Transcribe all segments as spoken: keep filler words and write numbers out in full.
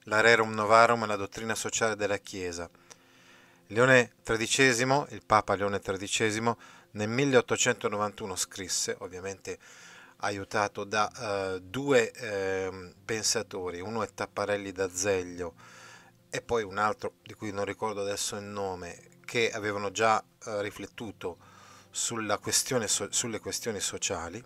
la Rerum Novarum e la dottrina sociale della Chiesa. Leone tredicesimo, il Papa Leone tredicesimo, nel milleottocentonovantuno scrisse, ovviamente aiutato da eh, due eh, pensatori, uno è Tapparelli d'Azeglio e poi un altro di cui non ricordo adesso il nome, che avevano già eh, riflettuto sulla questione, so- sulle questioni sociali,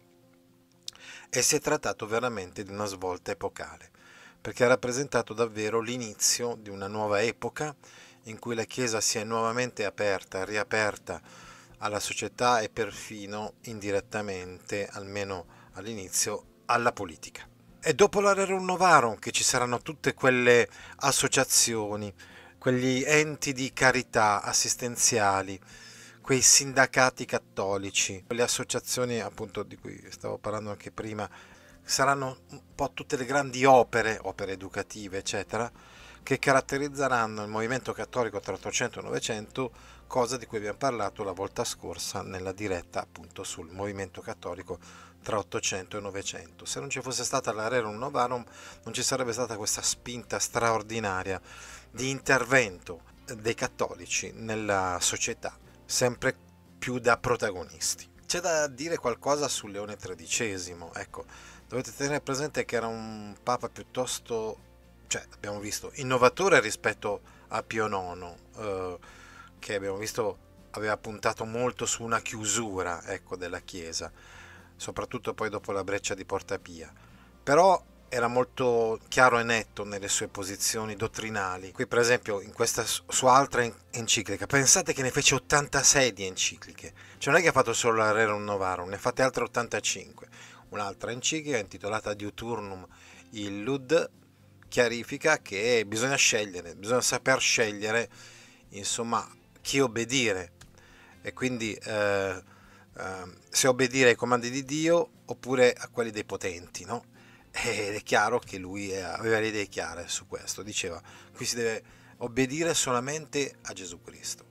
e si è trattato veramente di una svolta epocale, perché ha rappresentato davvero l'inizio di una nuova epoca in cui la Chiesa si è nuovamente aperta, riaperta alla società e perfino indirettamente, almeno all'inizio, alla politica. E dopo la Rerum Novarum che ci saranno tutte quelle associazioni, quegli enti di carità assistenziali, quei sindacati cattolici, quelle associazioni appunto di cui stavo parlando anche prima, saranno un po' tutte le grandi opere, opere educative, eccetera, che caratterizzeranno il movimento cattolico tra ottocento e novecento, cosa di cui abbiamo parlato la volta scorsa nella diretta appunto sul movimento cattolico tra ottocento e novecento. Se non ci fosse stata la Rerum Novarum non ci sarebbe stata questa spinta straordinaria di intervento dei cattolici nella società, sempre più da protagonisti. C'è da dire qualcosa su Leone tredicesimo, ecco, dovete tenere presente che era un papa piuttosto, cioè abbiamo visto, innovatore rispetto a Pio nono, eh, che abbiamo visto aveva puntato molto su una chiusura, ecco, della Chiesa, soprattutto poi dopo la breccia di Porta Pia. Però era molto chiaro e netto nelle sue posizioni dottrinali. Qui per esempio in questa sua altra enciclica, pensate che ne fece ottantasei di encicliche, cioè non è che ha fatto solo la Rerum Novarum, ne ha fatte altre ottantacinque. Un'altra enciclica intitolata Diuturnum Illud chiarifica che bisogna scegliere, bisogna saper scegliere, insomma, chi obbedire, e quindi eh, eh, se obbedire ai comandi di Dio oppure a quelli dei potenti, no? Ed è chiaro che lui aveva le idee chiare su questo, diceva qui si deve obbedire solamente a Gesù Cristo.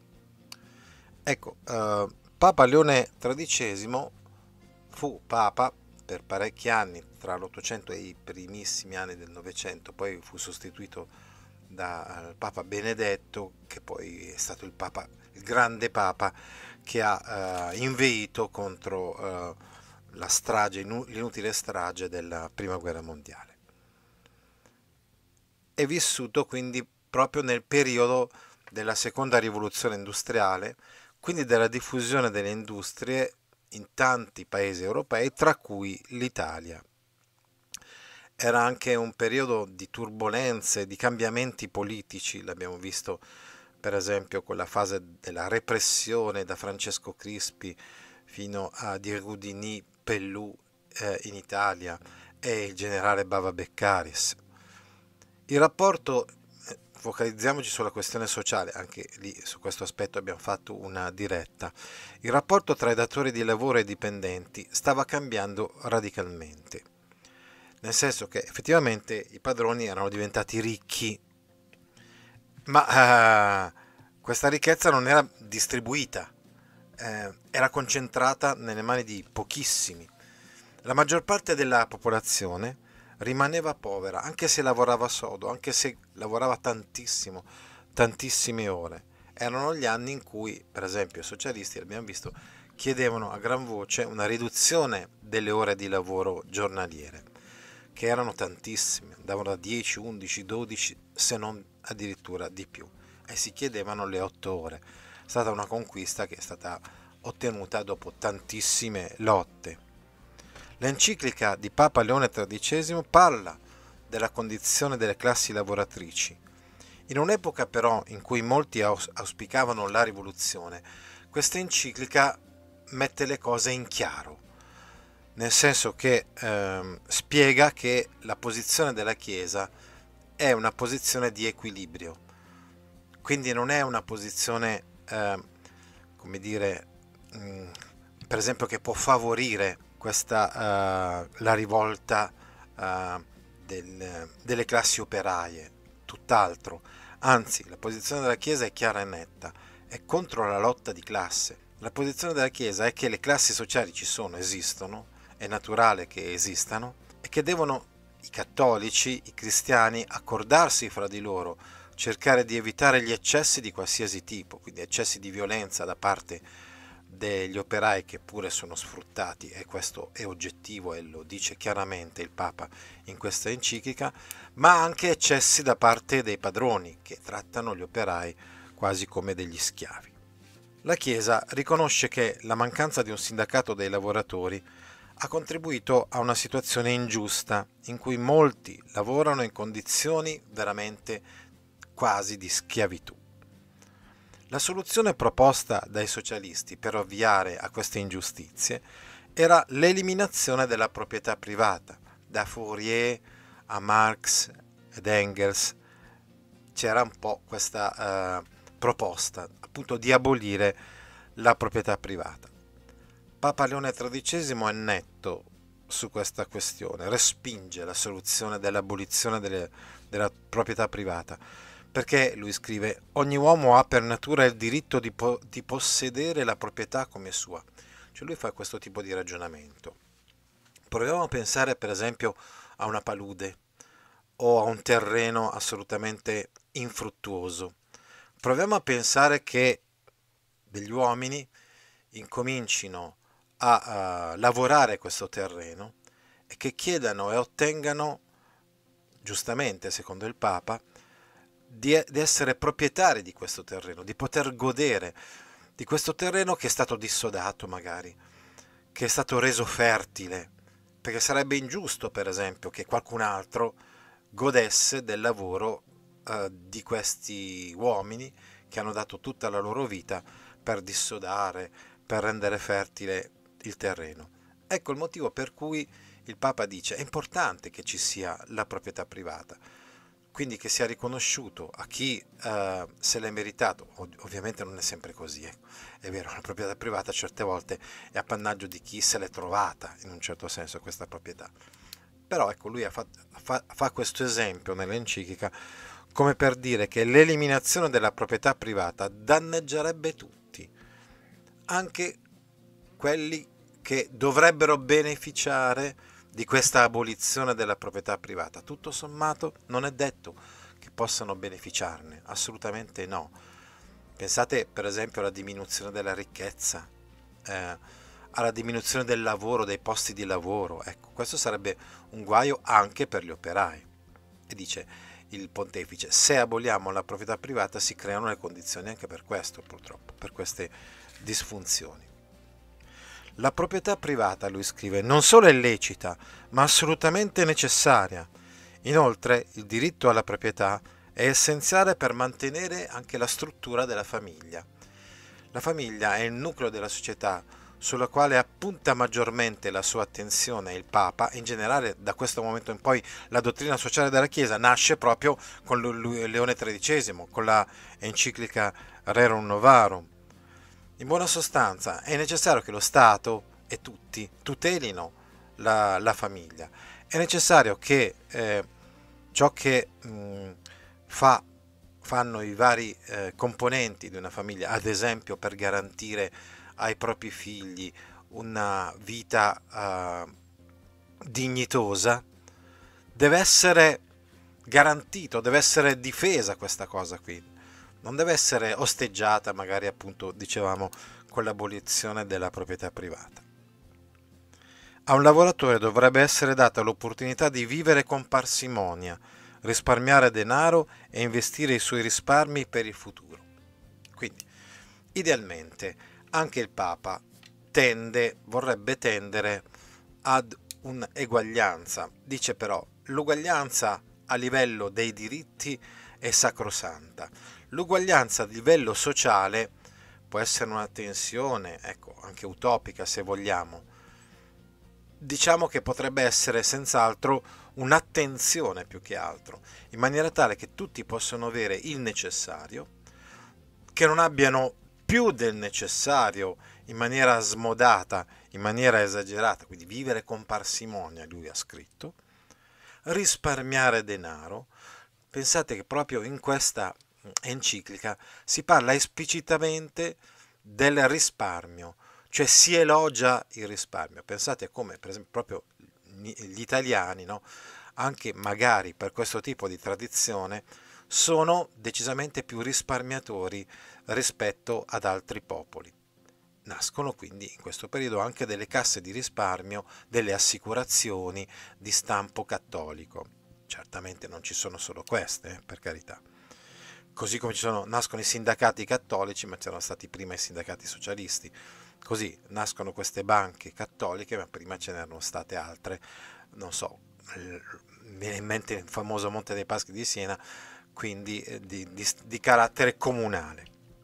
Ecco, eh, Papa Leone tredicesimo fu Papa per parecchi anni, tra l'Ottocento e i primissimi anni del Novecento, poi fu sostituito dal Papa Benedetto, che poi è stato il Papa, il grande Papa che ha eh, inveito contro eh, la strage, l'inutile strage della Prima Guerra Mondiale. È vissuto quindi proprio nel periodo della seconda rivoluzione industriale, quindi della diffusione delle industrie in tanti paesi europei, tra cui l'Italia. Era anche un periodo di turbolenze, di cambiamenti politici, l'abbiamo visto per esempio con la fase della repressione da Francesco Crispi fino a Diego Dini Pellù eh, in Italia e il generale Bava Beccaris. Il rapporto, eh, focalizziamoci sulla questione sociale, anche lì su questo aspetto abbiamo fatto una diretta. Il rapporto tra i datori di lavoro e i dipendenti stava cambiando radicalmente, nel senso che effettivamente i padroni erano diventati ricchi, ma eh, questa ricchezza non era distribuita, eh, era concentrata nelle mani di pochissimi. La maggior parte della popolazione rimaneva povera, anche se lavorava sodo, anche se lavorava tantissimo, tantissime ore. Erano gli anni in cui, per esempio, i socialisti, l'abbiamo visto, chiedevano a gran voce una riduzione delle ore di lavoro giornaliere, che erano tantissime, andavano da dieci, undici, dodici, se non addirittura di più, e si chiedevano le otto ore. È stata una conquista che è stata ottenuta dopo tantissime lotte. L'enciclica di Papa Leone tredicesimo parla della condizione delle classi lavoratrici. In un'epoca però in cui molti auspicavano la rivoluzione, questa enciclica mette le cose in chiaro, nel senso che ehm, spiega che la posizione della Chiesa è una posizione di equilibrio, quindi non è una posizione, eh, come dire, mh, per esempio, che può favorire questa, uh, la rivolta uh, del, delle classi operaie, tutt'altro. Anzi, la posizione della Chiesa è chiara e netta, è contro la lotta di classe. La posizione della Chiesa è che le classi sociali ci sono, esistono, è naturale che esistano e che devono i cattolici, i cristiani, accordarsi fra di loro, cercare di evitare gli eccessi di qualsiasi tipo, quindi eccessi di violenza da parte degli operai che pure sono sfruttati, e questo è oggettivo e lo dice chiaramente il Papa in questa enciclica, ma anche eccessi da parte dei padroni che trattano gli operai quasi come degli schiavi. La Chiesa riconosce che la mancanza di un sindacato dei lavoratori ha contribuito a una situazione ingiusta in cui molti lavorano in condizioni veramente quasi di schiavitù. La soluzione proposta dai socialisti per ovviare a queste ingiustizie era l'eliminazione della proprietà privata. Da Fourier a Marx ed Engels c'era un po' questa eh, proposta, appunto, di abolire la proprietà privata. Papa Leone tredicesimo è netto su questa questione, respinge la soluzione dell'abolizione delle, della proprietà privata, perché lui scrive: ogni uomo ha per natura il diritto di, po- di possedere la proprietà come sua. Cioè lui fa questo tipo di ragionamento. Proviamo a pensare per esempio a una palude o a un terreno assolutamente infruttuoso. Proviamo a pensare che degli uomini incomincino a, a lavorare questo terreno e che chiedano e ottengano, giustamente secondo il Papa, di, di essere proprietari di questo terreno, di poter godere di questo terreno che è stato dissodato magari, che è stato reso fertile, perché sarebbe ingiusto per esempio che qualcun altro godesse del lavoro eh, di questi uomini che hanno dato tutta la loro vita per dissodare, per rendere fertile il terreno. Ecco il motivo per cui il Papa dice: è importante che ci sia la proprietà privata, quindi che sia riconosciuto a chi eh, se l'è meritato. Ov- ovviamente non è sempre così, ecco. È vero, la proprietà privata certe volte è appannaggio di chi se l'è trovata in un certo senso questa proprietà. Però ecco, lui ha fatto, fa, fa questo esempio nell'enciclica come per dire che l'eliminazione della proprietà privata danneggerebbe tutti, anche quelli che dovrebbero beneficiare di questa abolizione della proprietà privata. Tutto sommato non è detto che possano beneficiarne, assolutamente no. Pensate per esempio alla diminuzione della ricchezza, eh, alla diminuzione del lavoro, dei posti di lavoro. Ecco, questo sarebbe un guaio anche per gli operai. E dice il pontefice: se aboliamo la proprietà privata si creano le condizioni anche per questo, purtroppo, per queste disfunzioni. La proprietà privata, lui scrive, non solo è lecita, ma assolutamente necessaria. Inoltre, il diritto alla proprietà è essenziale per mantenere anche la struttura della famiglia. La famiglia è il nucleo della società sulla quale appunta maggiormente la sua attenzione il Papa. In generale, da questo momento in poi la dottrina sociale della Chiesa nasce proprio con Leone tredicesimo, con la enciclica Rerum Novarum. In buona sostanza, è necessario che lo Stato e tutti tutelino la, la famiglia. È necessario che eh, ciò che mh, fa, fanno i vari eh, componenti di una famiglia, ad esempio per garantire ai propri figli una vita eh, dignitosa, deve essere garantito, deve essere difesa questa cosa qui. Non deve essere osteggiata, magari appunto dicevamo con l'abolizione della proprietà privata. A un lavoratore dovrebbe essere data l'opportunità di vivere con parsimonia, risparmiare denaro e investire i suoi risparmi per il futuro. Quindi, idealmente, anche il Papa tende, vorrebbe tendere ad un'eguaglianza. Dice però, l'uguaglianza a livello dei diritti è sacrosanta. L'uguaglianza a livello sociale può essere una tensione, ecco, anche utopica se vogliamo. Diciamo che potrebbe essere senz'altro un'attenzione più che altro, in maniera tale che tutti possano avere il necessario, che non abbiano più del necessario in maniera smodata, in maniera esagerata, quindi vivere con parsimonia, lui ha scritto, risparmiare denaro. Pensate che proprio in questa enciclica si parla esplicitamente del risparmio, cioè si elogia il risparmio. Pensate come, per esempio, proprio gli italiani, no, anche magari per questo tipo di tradizione, sono decisamente più risparmiatori rispetto ad altri popoli. Nascono quindi in questo periodo anche delle casse di risparmio, delle assicurazioni di stampo cattolico. Certamente non ci sono solo queste, eh, per carità. Così come ci sono, nascono i sindacati cattolici, ma c'erano stati prima i sindacati socialisti. Così nascono queste banche cattoliche, ma prima ce n'erano state altre, non so, mi viene in mente il famoso Monte dei Paschi di Siena, quindi eh, di, di, di carattere comunale.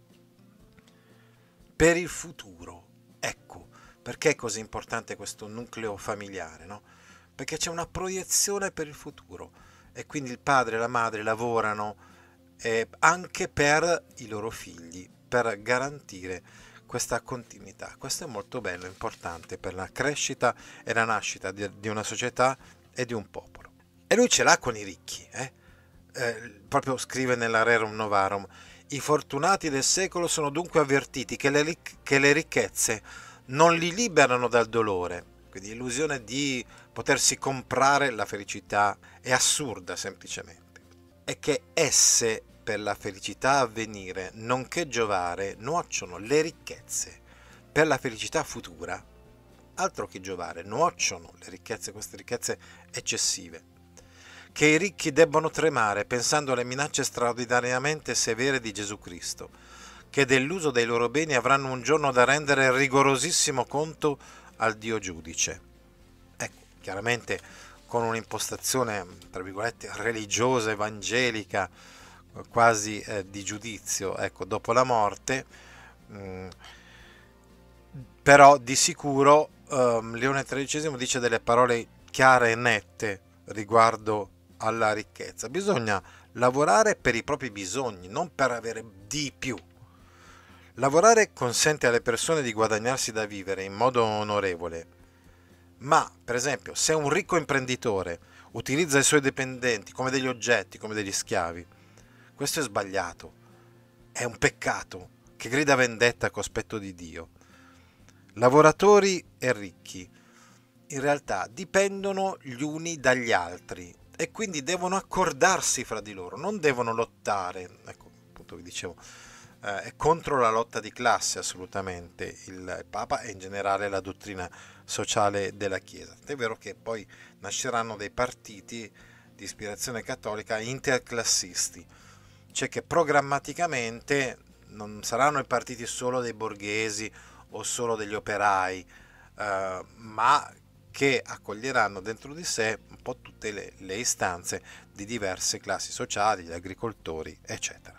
Per il futuro, ecco, perché è così importante questo nucleo familiare, no? Perché c'è una proiezione per il futuro e quindi il padre e la madre lavorano eh, anche per i loro figli, per garantire questa continuità. Questo è molto bello, importante per la crescita e la nascita di, di una società e di un popolo. E lui ce l'ha con i ricchi, eh? Eh, proprio scrive nella Rerum Novarum: i fortunati del secolo sono dunque avvertiti che le, ric- che le ricchezze non li liberano dal dolore. Quindi l'illusione di potersi comprare la felicità è assurda semplicemente. E che esse, per la felicità a venire, nonché giovare, nuociono le ricchezze per la felicità futura. Altro che giovare, nuociono le ricchezze, queste ricchezze eccessive. Che i ricchi debbono tremare pensando alle minacce straordinariamente severe di Gesù Cristo, che dell'uso dei loro beni avranno un giorno da rendere rigorosissimo conto al Dio giudice. Ecco, chiaramente con un'impostazione, tra virgolette, religiosa, evangelica, quasi eh, di giudizio, ecco, dopo la morte, mh, però di sicuro um, Leone tredicesimo dice delle parole chiare e nette riguardo alla ricchezza. Bisogna lavorare per i propri bisogni, non per avere di più. Lavorare consente alle persone di guadagnarsi da vivere in modo onorevole, ma per esempio se un ricco imprenditore utilizza i suoi dipendenti come degli oggetti, come degli schiavi, questo è sbagliato, è un peccato che grida vendetta a cospetto di Dio. Lavoratori e ricchi in realtà dipendono gli uni dagli altri e quindi devono accordarsi fra di loro, non devono lottare. Ecco, appunto vi dicevo, eh, è contro la lotta di classe assolutamente il Papa e in generale la dottrina sociale della Chiesa. È vero che poi nasceranno dei partiti di ispirazione cattolica interclassisti, cioè che programmaticamente non saranno i partiti solo dei borghesi o solo degli operai, eh, ma che accoglieranno dentro di sé un po' tutte le, le istanze di diverse classi sociali, gli agricoltori, eccetera.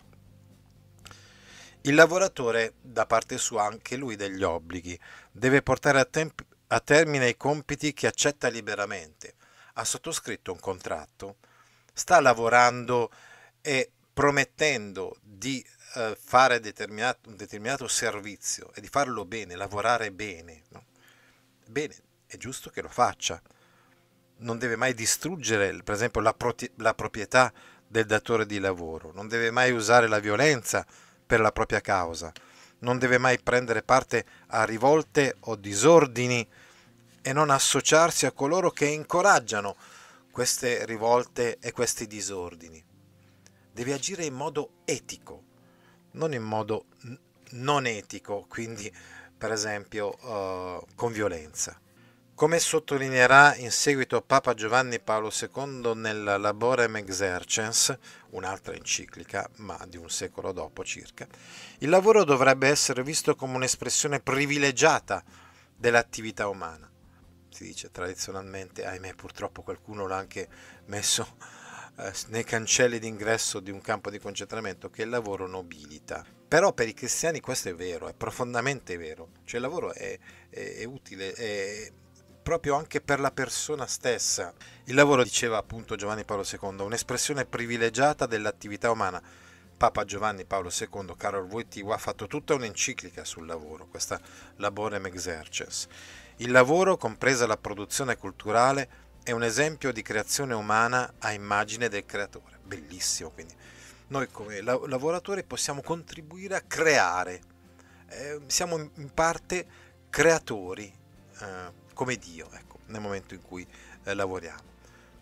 Il lavoratore, da parte sua, anche lui degli obblighi, deve portare a, temp- a termine i compiti che accetta liberamente. Ha sottoscritto un contratto, sta lavorando e promettendo di eh, fare determinato, un determinato servizio e di farlo bene, lavorare bene, no? Bene, è giusto che lo faccia. Non deve mai distruggere, per esempio, la, pro- la proprietà del datore di lavoro, non deve mai usare la violenza per la propria causa, non deve mai prendere parte a rivolte o disordini e non associarsi a coloro che incoraggiano queste rivolte e questi disordini. Deve agire in modo etico, non in modo n- non etico, quindi per esempio uh, con violenza. Come sottolineerà in seguito Papa Giovanni Paolo secondo nel Laborem Exercens, un'altra enciclica, ma di un secolo dopo circa, il lavoro dovrebbe essere visto come un'espressione privilegiata dell'attività umana. Si dice tradizionalmente, ahimè purtroppo qualcuno l'ha anche messo eh, nei cancelli d'ingresso di un campo di concentramento, che il lavoro nobilita. Però per i cristiani questo è vero, è profondamente vero, cioè il lavoro è, è, è utile, è proprio anche per la persona stessa. Il lavoro, diceva appunto Giovanni Paolo secondo, è un'espressione privilegiata dell'attività umana. Papa Giovanni Paolo secondo, Karol Wojtyła, ha fatto tutta un'enciclica sul lavoro, questa Laborem Exercens. Il lavoro, compresa la produzione culturale, è un esempio di creazione umana a immagine del creatore. Bellissimo, quindi noi come lavoratori possiamo contribuire a creare, eh, siamo in parte creatori, eh, come Dio, ecco, nel momento in cui eh, lavoriamo.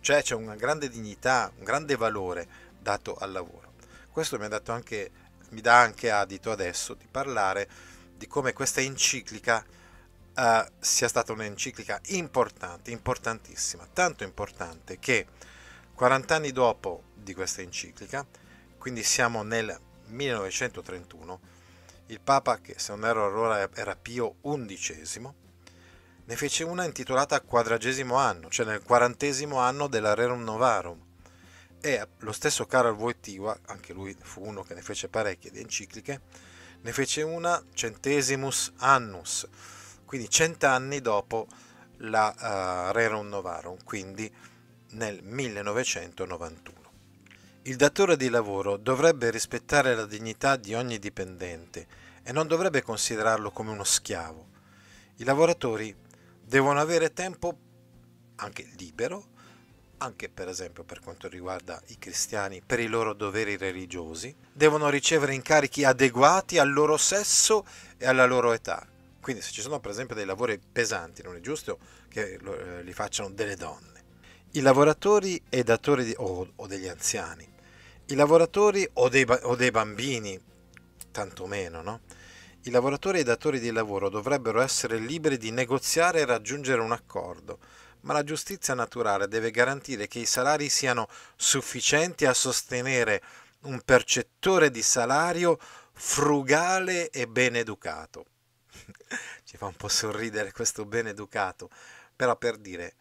cioè c'è una grande dignità, un grande valore dato al lavoro. Questo mi ha dato anche, mi dà anche adito adesso di parlare di come questa enciclica eh, sia stata un'enciclica importante, importantissima, tanto importante che quaranta anni dopo di questa enciclica, quindi siamo nel millenovecentotrentuno, il Papa, che se non erro allora era Pio undicesimo, ne fece una intitolata Quadragesimo anno, cioè nel quarantesimo anno della Rerum Novarum. E lo stesso Karol Wojtyła, anche lui fu uno che ne fece parecchie di encicliche, ne fece una Centesimus Annus, quindi cent'anni dopo la uh, Rerum Novarum, quindi nel millenovecentonovantuno. Il datore di lavoro dovrebbe rispettare la dignità di ogni dipendente e non dovrebbe considerarlo come uno schiavo. I lavoratori devono avere tempo anche libero, anche per esempio per quanto riguarda i cristiani, per i loro doveri religiosi, devono ricevere incarichi adeguati al loro sesso e alla loro età. Quindi se ci sono per esempio dei lavori pesanti, non è giusto che li facciano delle donne. I lavoratori e i datori di, o, o degli anziani, i lavoratori o dei, o dei bambini, tantomeno, no? I lavoratori e i datori di lavoro dovrebbero essere liberi di negoziare e raggiungere un accordo, ma la giustizia naturale deve garantire che i salari siano sufficienti a sostenere un percettore di salario frugale e ben educato. Ci fa un po' sorridere questo ben educato, però per dire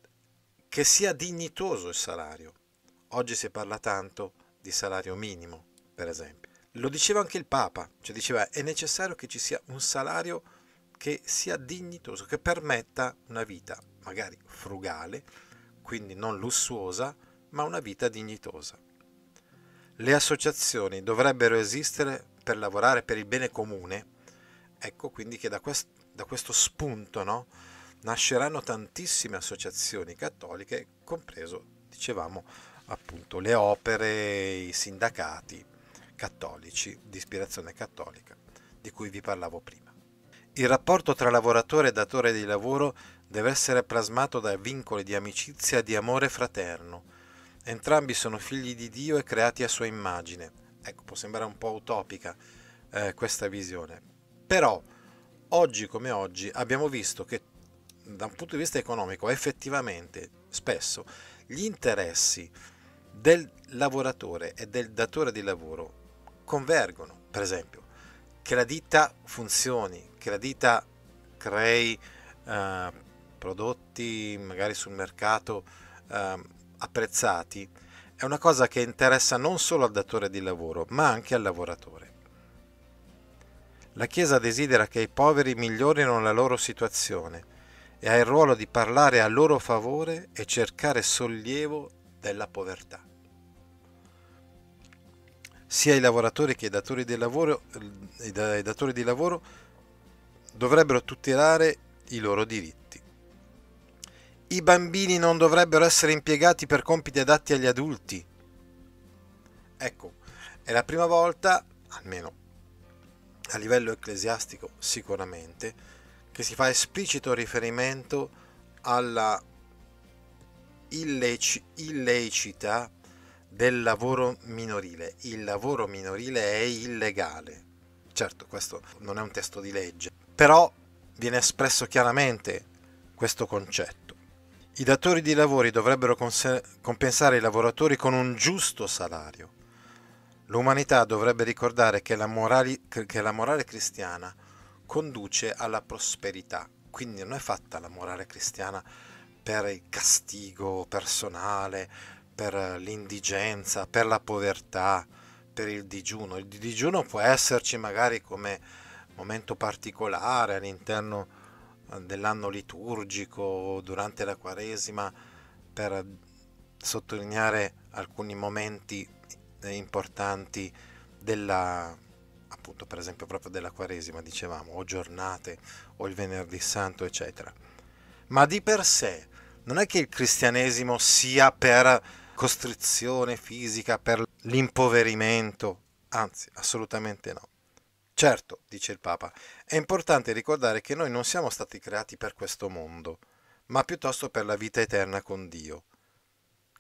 che sia dignitoso il salario. Oggi si parla tanto di salario minimo, per esempio. Lo diceva anche il Papa, cioè diceva è necessario che ci sia un salario che sia dignitoso, che permetta una vita magari frugale, quindi non lussuosa, ma una vita dignitosa. Le associazioni dovrebbero esistere per lavorare per il bene comune. Ecco quindi che da, quest- da questo spunto, no, nasceranno tantissime associazioni cattoliche, compreso, dicevamo, appunto, le opere, i sindacati cattolici di ispirazione cattolica, di cui vi parlavo prima. Il rapporto tra lavoratore e datore di lavoro deve essere plasmato da vincoli di amicizia e di amore fraterno. Entrambi sono figli di Dio e creati a sua immagine. Ecco, può sembrare un po' utopica eh, questa visione, però oggi come oggi abbiamo visto che da un punto di vista economico effettivamente spesso gli interessi del lavoratore e del datore di lavoro convergono. Per esempio, che la ditta funzioni, che la ditta crei eh, prodotti magari sul mercato eh, apprezzati, è una cosa che interessa non solo al datore di lavoro, ma anche al lavoratore. La Chiesa desidera che i poveri migliorino la loro situazione e ha il ruolo di parlare a loro favore e cercare sollievo della povertà. Sia i lavoratori che i datori di lavoro, i datori di lavoro dovrebbero tutelare i loro diritti. I bambini non dovrebbero essere impiegati per compiti adatti agli adulti. Ecco, è la prima volta, almeno a livello ecclesiastico sicuramente, che si fa esplicito riferimento alla illec- illecità del lavoro minorile. Il lavoro minorile è illegale. Certo, questo non è un testo di legge, però viene espresso chiaramente questo concetto. I datori di lavori dovrebbero cons- compensare i lavoratori con un giusto salario. L'umanità dovrebbe ricordare che la, morali- che la morale cristiana conduce alla prosperità, quindi non è fatta la morale cristiana per il castigo personale, per l'indigenza, per la povertà, per il digiuno. Il digiuno può esserci magari come momento particolare all'interno dell'anno liturgico, durante la Quaresima, per sottolineare alcuni momenti importanti della, appunto per esempio proprio della Quaresima, dicevamo, o giornate, o il Venerdì Santo, eccetera. Ma di per sé non è che il cristianesimo sia per costrizione fisica, per l'impoverimento, anzi, assolutamente no. Certo, dice il Papa, è importante ricordare che noi non siamo stati creati per questo mondo, ma piuttosto per la vita eterna con Dio.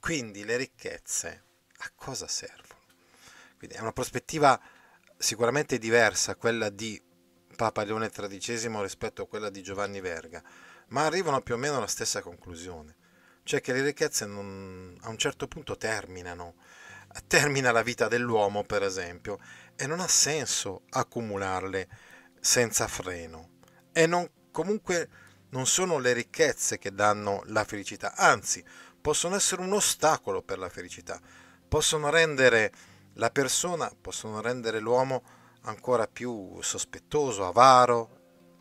Quindi le ricchezze a cosa servono? Quindi è una prospettiva sicuramente diversa quella di Papa Leone tredicesimo rispetto a quella di Giovanni Verga, ma arrivano più o meno alla stessa conclusione, cioè che le ricchezze non- a un certo punto terminano, termina la vita dell'uomo per esempio, e non ha senso accumularle senza freno. E non, comunque non sono le ricchezze che danno la felicità, anzi possono essere un ostacolo per la felicità, possono rendere la persona, possono rendere l'uomo ancora più sospettoso, avaro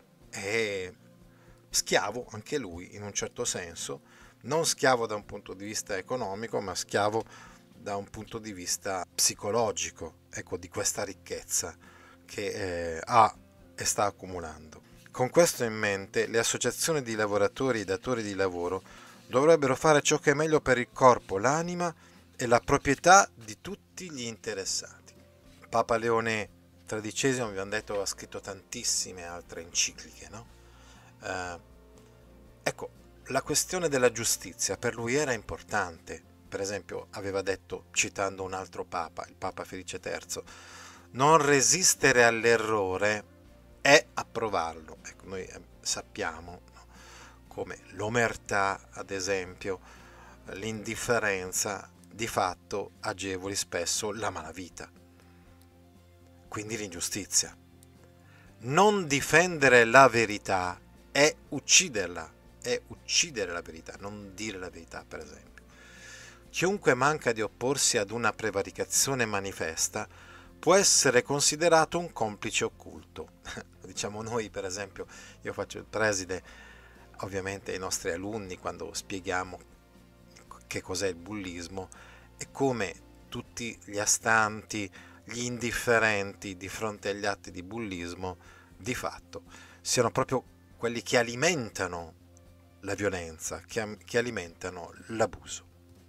e schiavo anche lui in un certo senso, non schiavo da un punto di vista economico, ma schiavo da un punto di vista psicologico, ecco, di questa ricchezza che eh, ha e sta accumulando. Con questo in mente, le associazioni di lavoratori e datori di lavoro dovrebbero fare ciò che è meglio per il corpo, l'anima e la proprietà di tutti gli interessati. Papa Leone tredicesimo, abbiamo detto, ha scritto tantissime altre encicliche, no? Eh, ecco, la questione della giustizia per lui era importante. Per esempio, aveva detto, citando un altro papa, il Papa Felice terzo, non resistere all'errore è approvarlo. Ecco, noi eh, sappiamo, no, come l'omertà, ad esempio, l'indifferenza, di fatto agevoli spesso la malavita, quindi l'ingiustizia. Non difendere la verità è ucciderla, è uccidere la verità, non dire la verità, per esempio. Chiunque manca di opporsi ad una prevaricazione manifesta può essere considerato un complice occulto. Lo diciamo noi, per esempio, io faccio il preside, ovviamente ai nostri alunni, quando spieghiamo che cos'è il bullismo e come tutti gli astanti, gli indifferenti di fronte agli atti di bullismo, di fatto, siano proprio quelli che alimentano la violenza, che, che alimentano l'abuso.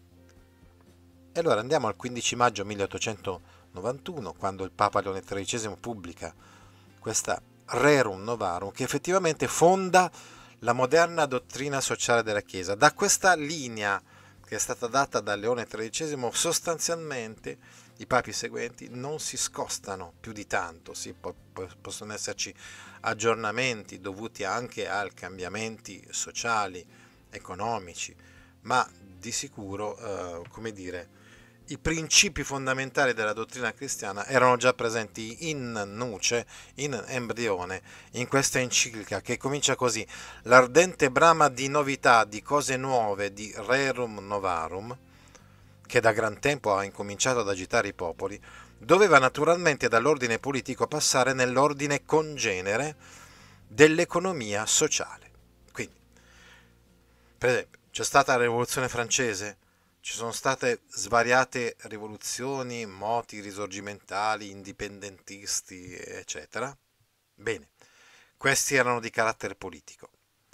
E allora andiamo al quindici maggio milleottocentonovantuno, quando il Papa Leone tredicesimo pubblica questa Rerum Novarum, che effettivamente fonda la moderna dottrina sociale della Chiesa. Da questa linea che è stata data da Leone tredicesimo, sostanzialmente i papi seguenti non si scostano più di tanto, sì, po- po- possono esserci aggiornamenti dovuti anche a cambiamenti sociali, economici, ma di sicuro, eh, come dire, i principi fondamentali della dottrina cristiana erano già presenti in nuce, in embrione, in questa enciclica che comincia così: l'ardente brama di novità, di cose nuove, di Rerum Novarum, che da gran tempo ha incominciato ad agitare i popoli, doveva naturalmente dall'ordine politico passare nell'ordine congenere dell'economia sociale. Quindi, per esempio, c'è stata la rivoluzione francese, ci sono state svariate rivoluzioni, moti risorgimentali, indipendentisti, eccetera. Bene, questi erano di carattere politico,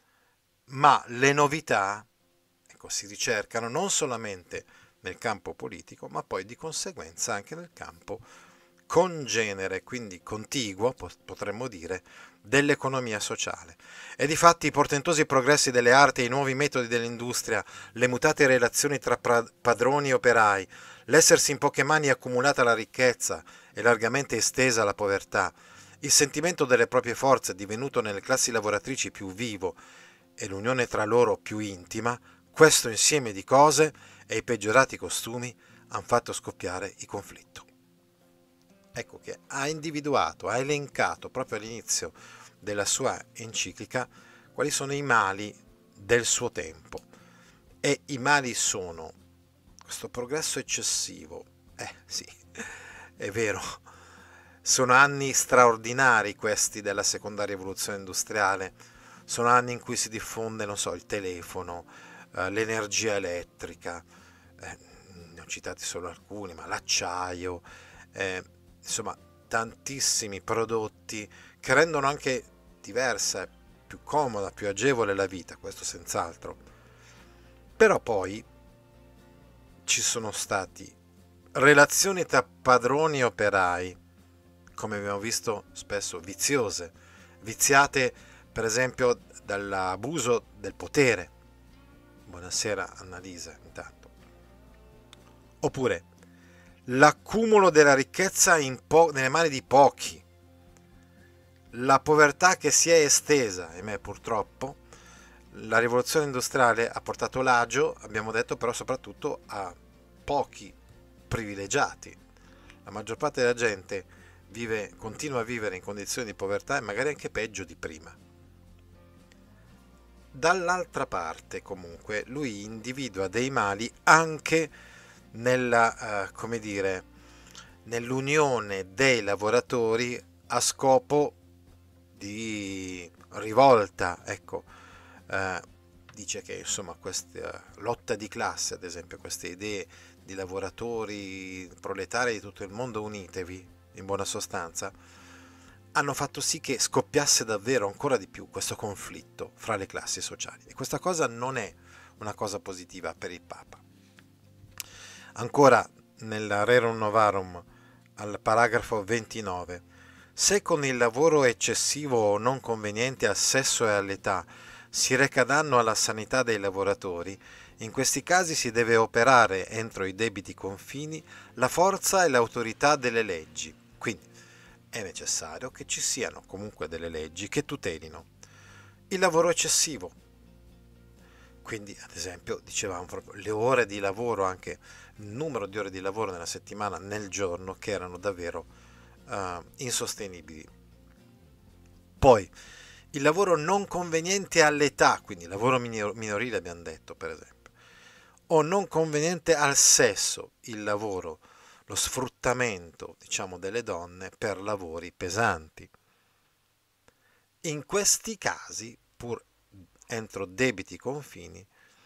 ma le novità, ecco, si ricercano non solamente nel campo politico, ma poi di conseguenza anche nel campo congenere, quindi contiguo, potremmo dire, dell'economia sociale. E difatti i portentosi progressi delle arti e i nuovi metodi dell'industria, le mutate relazioni tra padroni e operai, l'essersi in poche mani accumulata la ricchezza e largamente estesa la povertà, il sentimento delle proprie forze divenuto nelle classi lavoratrici più vivo e l'unione tra loro più intima, questo insieme di cose e i peggiorati costumi hanno fatto scoppiare il conflitto. Ecco che ha individuato, ha elencato proprio all'inizio della sua enciclica quali sono i mali del suo tempo. E i mali sono questo progresso eccessivo. Eh sì, è vero, sono anni straordinari questi della seconda rivoluzione industriale, sono anni in cui si diffonde, non so, il telefono, eh, l'energia elettrica, eh, ne ho citati solo alcuni, ma l'acciaio, eh, insomma tantissimi prodotti che rendono anche diversa, più comoda, più agevole la vita, questo senz'altro. Però poi ci sono stati relazioni tra padroni e operai, come abbiamo visto spesso viziose, viziate per esempio dall'abuso del potere. Buonasera Annalisa, intanto. Oppure l'accumulo della ricchezza in po- nelle mani di pochi, la povertà che si è estesa, ahimè purtroppo. La rivoluzione industriale ha portato l'agio, abbiamo detto, però soprattutto a pochi privilegiati. La maggior parte della gente vive, continua a vivere in condizioni di povertà e magari anche peggio di prima. Dall'altra parte, comunque, lui individua dei mali anche nella, eh, come dire, nell'unione dei lavoratori a scopo di rivolta, ecco. Eh, dice che insomma questa lotta di classe, ad esempio, queste idee di lavoratori proletari di tutto il mondo, unitevi, in buona sostanza, hanno fatto sì che scoppiasse davvero ancora di più questo conflitto fra le classi sociali. E questa cosa non è una cosa positiva per il Papa. Ancora nel Rerum Novarum, al paragrafo ventinove, se con il lavoro eccessivo o non conveniente al sesso e all'età si reca danno alla sanità dei lavoratori, in questi casi si deve operare entro i debiti confini la forza e l'autorità delle leggi. Quindi è necessario che ci siano comunque delle leggi che tutelino il lavoro eccessivo. Quindi, ad esempio, dicevamo proprio le ore di lavoro, anche il numero di ore di lavoro nella settimana, nel giorno, che erano davvero uh, insostenibili. Poi, il lavoro non conveniente all'età, quindi il lavoro minorile abbiamo detto, per esempio, o non conveniente al sesso, il lavoro, lo sfruttamento, diciamo, delle donne per lavori pesanti. In questi casi, pur entro debiti confini,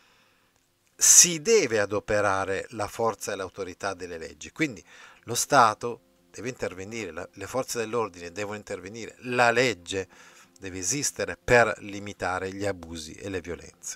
si deve adoperare la forza e l'autorità delle leggi. Quindi lo Stato deve intervenire, le forze dell'ordine devono intervenire, la legge deve esistere per limitare gli abusi e le violenze.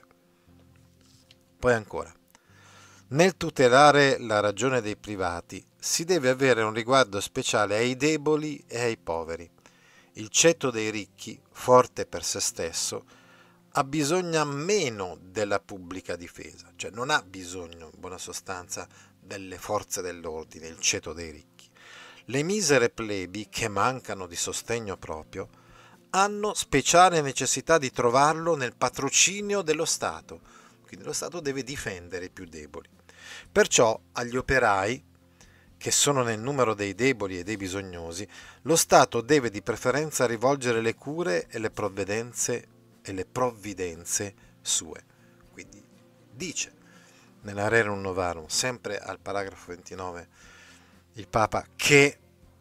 Poi ancora, nel tutelare la ragione dei privati si deve avere un riguardo speciale ai deboli e ai poveri. Il ceto dei ricchi, forte per se stesso, ha bisogno meno della pubblica difesa, cioè non ha bisogno, in buona sostanza, delle forze dell'ordine, il ceto dei ricchi. Le misere plebi, che mancano di sostegno proprio, hanno speciale necessità di trovarlo nel patrocinio dello Stato, quindi lo Stato deve difendere i più deboli. Perciò agli operai, che sono nel numero dei deboli e dei bisognosi, lo Stato deve di preferenza rivolgere le cure e le provvidenze e le provvidenze sue. Quindi dice nella Rerum Novarum, sempre al paragrafo ventinove, il Papa, che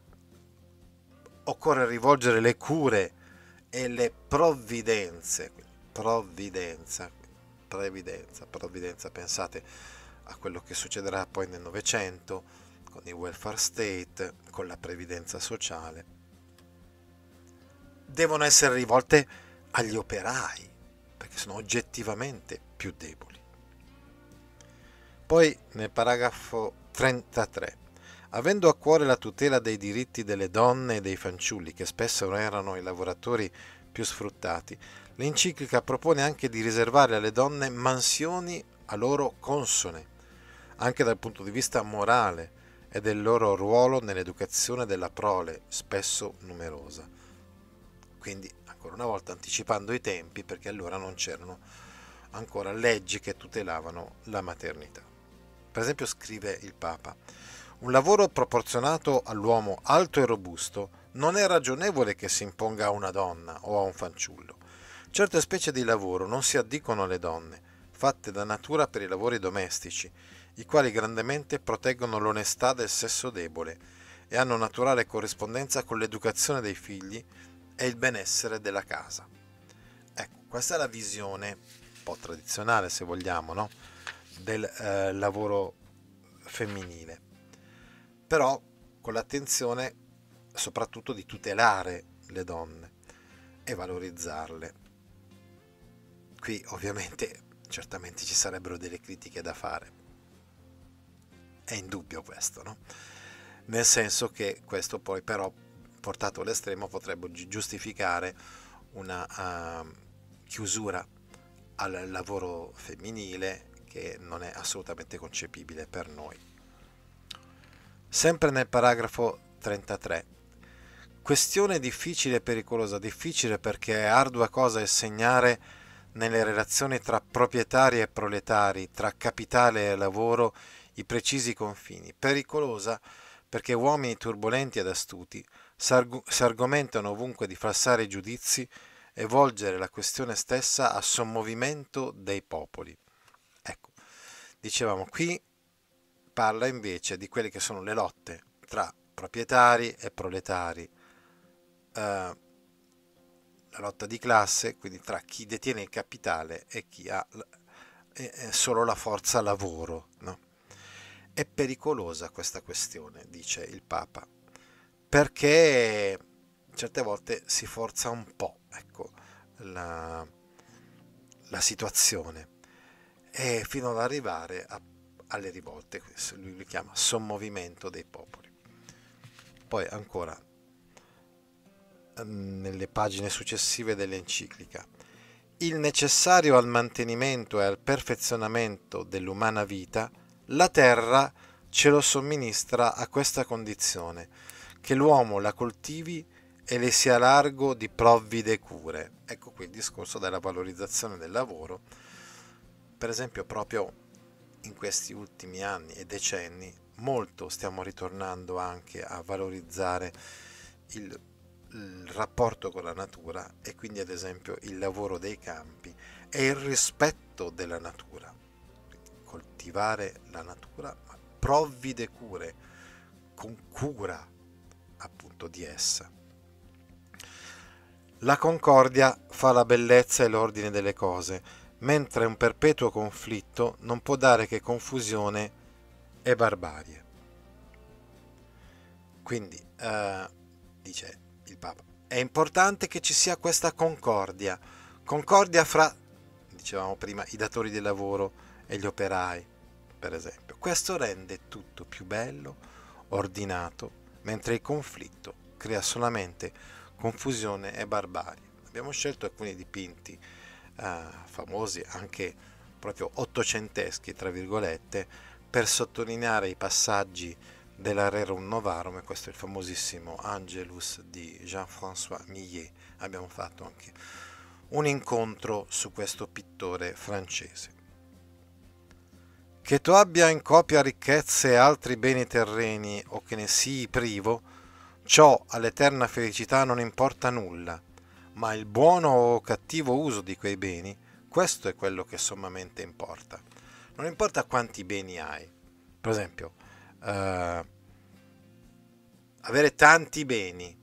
occorre rivolgere le cure e le provvidenze, provvidenza, previdenza, provvidenza, pensate a quello che succederà poi nel Novecento con il welfare state, con la previdenza sociale, devono essere rivolte agli operai, perché sono oggettivamente più deboli. Poi nel paragrafo trentatré, avendo a cuore la tutela dei diritti delle donne e dei fanciulli, che spesso erano i lavoratori più sfruttati, l'enciclica propone anche di riservare alle donne mansioni a loro consone, anche dal punto di vista morale e del loro ruolo nell'educazione della prole, spesso numerosa. Quindi, ancora una volta, anticipando i tempi, perché allora non c'erano ancora leggi che tutelavano la maternità. Per esempio, scrive il Papa, un lavoro proporzionato all'uomo alto e robusto non è ragionevole che si imponga a una donna o a un fanciullo. Certe specie di lavoro non si addicono alle donne, fatte da natura per i lavori domestici, i quali grandemente proteggono l'onestà del sesso debole e hanno naturale corrispondenza con l'educazione dei figli e il benessere della casa. Ecco, questa è la visione un po' tradizionale, se vogliamo, no? del eh, lavoro femminile, però con l'attenzione soprattutto di tutelare le donne e valorizzarle. Qui ovviamente certamente ci sarebbero delle critiche da fare, è indubbio questo, no? Nel senso che questo poi però portato all'estremo potrebbe giustificare una uh, chiusura al lavoro femminile che non è assolutamente concepibile per noi. Sempre nel paragrafo trentatré. Questione difficile e pericolosa. Difficile perché è ardua cosa insegnare nelle relazioni tra proprietari e proletari, tra capitale e lavoro, i precisi confini. Pericolosa perché uomini turbolenti ed astuti si argomentano ovunque di falsare i giudizi e volgere la questione stessa a sommovimento dei popoli. Ecco, dicevamo, qui parla invece di quelle che sono le lotte tra proprietari e proletari, eh, la lotta di classe, quindi tra chi detiene il capitale e chi ha solo la forza lavoro, no? È pericolosa questa questione, dice il Papa, perché certe volte si forza un po', ecco, la, la situazione, e fino ad arrivare a, alle rivolte. Questo lui li chiama sommovimento dei popoli. Poi ancora nelle pagine successive dell'enciclica: il necessario al mantenimento e al perfezionamento dell'umana vita, la terra ce lo somministra a questa condizione, che l'uomo la coltivi e le sia largo di provvide cure. Ecco qui il discorso della valorizzazione del lavoro. Per esempio, proprio in questi ultimi anni e decenni, molto stiamo ritornando anche a valorizzare il, il rapporto con la natura, e quindi ad esempio il lavoro dei campi e il rispetto della natura. Quindi coltivare la natura, ma provvide cure, con cura appunto di essa. La concordia fa la bellezza e l'ordine delle cose, mentre un perpetuo conflitto non può dare che confusione e barbarie. Quindi, eh, dice il Papa, è importante che ci sia questa concordia, concordia fra, dicevamo prima, i datori di lavoro e gli operai, per esempio. Questo rende tutto più bello, ordinato, mentre il conflitto crea solamente confusione e barbarie. Abbiamo scelto alcuni dipinti eh, famosi, anche proprio ottocenteschi, tra virgolette, per sottolineare i passaggi della Rerum Novarum, e questo è il famosissimo Angelus di Jean-François Millet. Abbiamo fatto anche un incontro su questo pittore francese. Che tu abbia in copia ricchezze e altri beni terreni o che ne sii privo, ciò all'eterna felicità non importa nulla, ma il buono o cattivo uso di quei beni, questo è quello che sommamente importa. Non importa quanti beni hai. Per esempio, eh, avere tanti beni,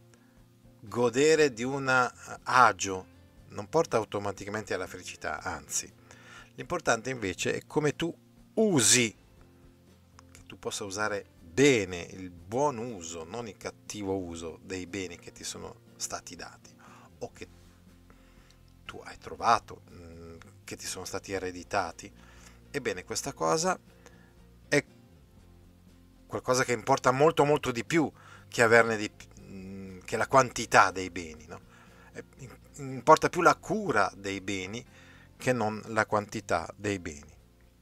godere di un agio, non porta automaticamente alla felicità, anzi. L'importante invece è come tu usi, che tu possa usare bene, il buon uso, non il cattivo uso dei beni che ti sono stati dati o che tu hai trovato, che ti sono stati ereditati. Ebbene, questa cosa è qualcosa che importa molto molto di più che averne di, che la quantità dei beni, no? Importa più la cura dei beni che non la quantità dei beni.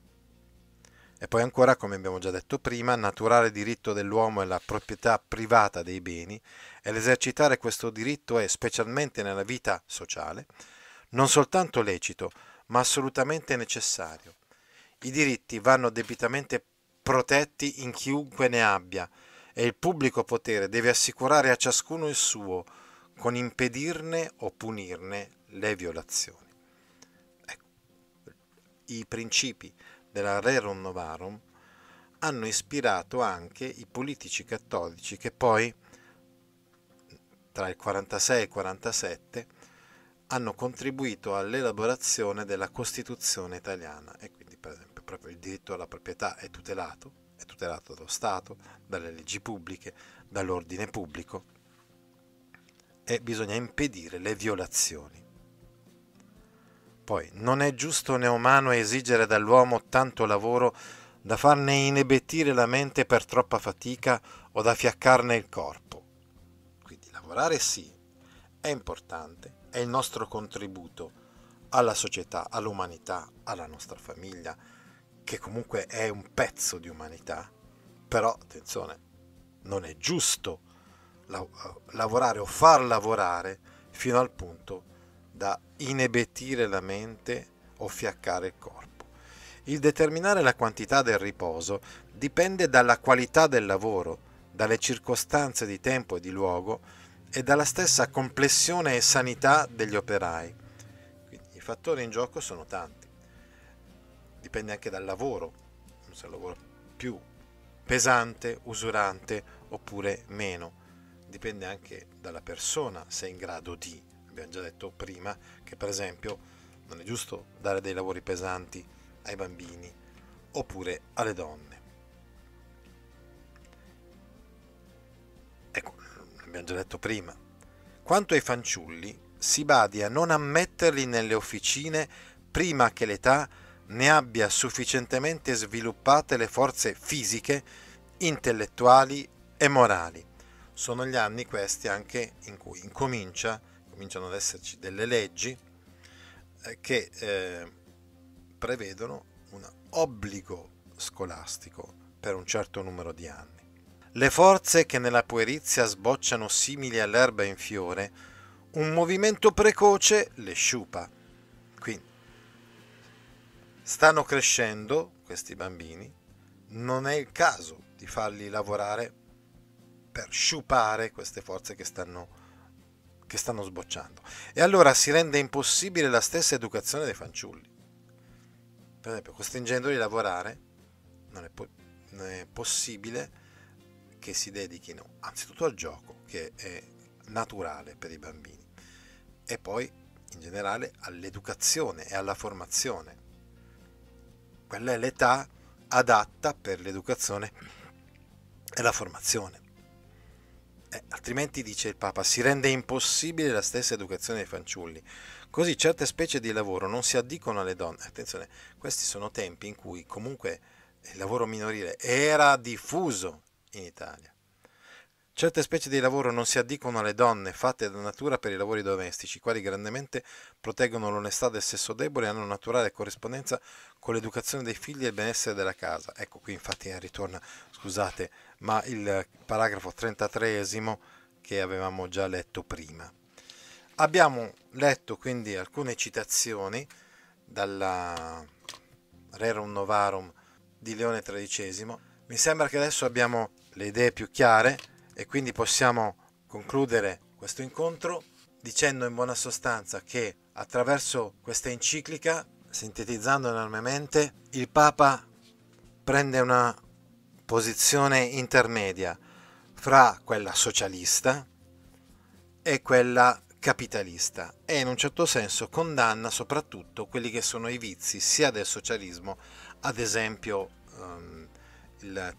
E poi ancora, come abbiamo già detto prima, naturale diritto dell'uomo è la proprietà privata dei beni, e l'esercitare questo diritto è, specialmente nella vita sociale, non soltanto lecito, ma assolutamente necessario. I diritti vanno debitamente protetti in chiunque ne abbia, e il pubblico potere deve assicurare a ciascuno il suo, con impedirne o punirne le violazioni. Ecco, i principi della Rerum Novarum hanno ispirato anche i politici cattolici che poi, tra il quarantasei e il quarantasette, hanno contribuito all'elaborazione della Costituzione italiana. E quindi, per esempio, proprio il diritto alla proprietà è tutelato, è tutelato dallo Stato, dalle leggi pubbliche, dall'ordine pubblico, e bisogna impedire le violazioni. Poi, non è giusto né umano esigere dall'uomo tanto lavoro da farne inebettire la mente per troppa fatica o da fiaccarne il corpo. Quindi lavorare sì, è importante, è il nostro contributo alla società, all'umanità, alla nostra famiglia, che comunque è un pezzo di umanità, Però, attenzione, non è giusto lavorare o far lavorare fino al punto da inebetire la mente o fiaccare il corpo. Il determinare la quantità del riposo dipende dalla qualità del lavoro, dalle circostanze di tempo e di luogo e dalla stessa complessione e sanità degli operai. Quindi i fattori in gioco sono tanti. Dipende anche dal lavoro, se è un lavoro più pesante, usurante oppure meno. Dipende anche dalla persona se è in grado di. Abbiamo già detto prima che per esempio non è giusto dare dei lavori pesanti ai bambini oppure alle donne. Ecco, abbiamo già detto prima. Quanto ai fanciulli, si badi a non ammetterli nelle officine prima che l'età ne abbia sufficientemente sviluppate le forze fisiche, intellettuali e morali. Sono gli anni questi anche in cui incomincia, cominciano ad esserci delle leggi eh, che eh, prevedono un obbligo scolastico per un certo numero di anni. Le forze che nella puerizia sbocciano simili all'erba in fiore, un movimento precoce le sciupa. Quindi stanno crescendo questi bambini, non è il caso di farli lavorare per sciupare queste forze che stanno, che stanno sbocciando. E allora si rende impossibile la stessa educazione dei fanciulli. Per esempio, costringendoli a lavorare, non è, po- non è possibile che si dedichino anzitutto al gioco, che è naturale per i bambini, e poi in generale all'educazione e alla formazione. Quella è l'età adatta per l'educazione e la formazione. Eh, altrimenti, dice il Papa, si rende impossibile la stessa educazione dei fanciulli. Così certe specie di lavoro non si addicono alle donne. Attenzione, questi sono tempi in cui comunque il lavoro minorile era diffuso in Italia. Certe specie di lavoro non si addicono alle donne, fatte da natura per i lavori domestici, quali grandemente proteggono l'onestà del sesso debole e hanno naturale corrispondenza con l'educazione dei figli e il benessere della casa. Ecco qui infatti ritorna, scusate, ma il paragrafo trentatreesimo che avevamo già letto prima. Abbiamo letto quindi alcune citazioni dalla Rerum Novarum di Leone tredicesimo. Mi sembra che adesso abbiamo le idee più chiare e quindi possiamo concludere questo incontro dicendo in buona sostanza che attraverso questa enciclica, sintetizzando enormemente, il Papa prende una posizione intermedia fra quella socialista e quella capitalista e in un certo senso condanna soprattutto quelli che sono i vizi sia del socialismo, ad esempio um, il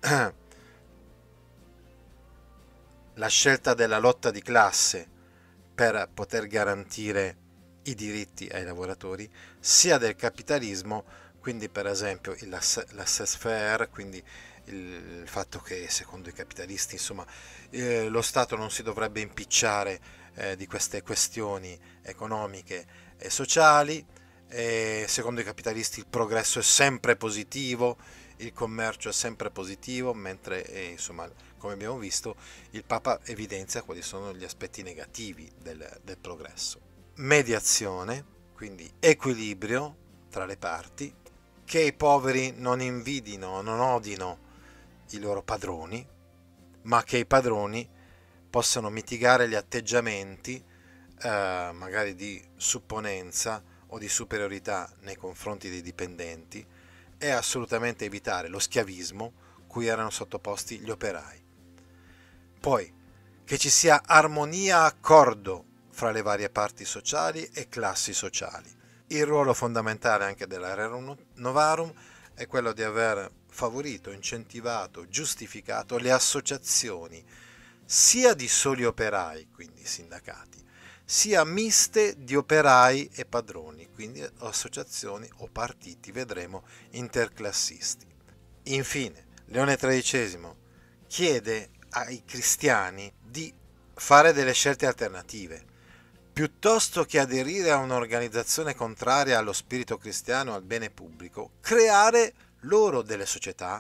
la scelta della lotta di classe per poter garantire i diritti ai lavoratori, sia del capitalismo, quindi per esempio il laissez-faire, quindi il fatto che secondo i capitalisti insomma eh, lo Stato non si dovrebbe impicciare eh, di queste questioni economiche e sociali, e secondo i capitalisti il progresso è sempre positivo, il commercio è sempre positivo, mentre eh, insomma, come abbiamo visto, il Papa evidenzia quali sono gli aspetti negativi del, del progresso. Mediazione, quindi equilibrio tra le parti, che i poveri non invidino, non odino i loro padroni, ma che i padroni possano mitigare gli atteggiamenti eh, magari di supponenza o di superiorità nei confronti dei dipendenti e assolutamente evitare lo schiavismo cui erano sottoposti gli operai. Poi, che ci sia armonia, accordo fra le varie parti sociali e classi sociali. Il ruolo fondamentale anche della Rerum Novarum è quello di aver favorito, incentivato, giustificato le associazioni sia di soli operai, quindi sindacati, sia miste di operai e padroni, quindi associazioni o partiti, vedremo, interclassisti. Infine, Leone tredicesimo chiede ai cristiani di fare delle scelte alternative. Piuttosto che aderire a un'organizzazione contraria allo spirito cristiano e al bene pubblico, creare loro delle società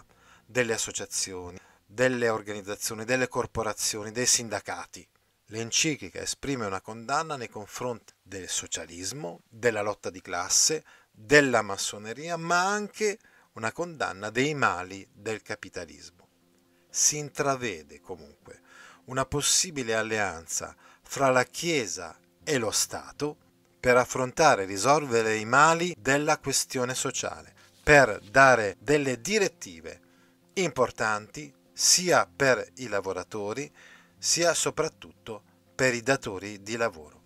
delle associazioni, delle organizzazioni, delle corporazioni, dei sindacati. L'enciclica esprime una condanna nei confronti del socialismo, della lotta di classe, della massoneria, ma anche una condanna dei mali del capitalismo. Si intravede comunque una possibile alleanza fra la Chiesa e lo Stato per affrontare e risolvere i mali della questione sociale, per dare delle direttive importanti sia per i lavoratori sia soprattutto per i datori di lavoro.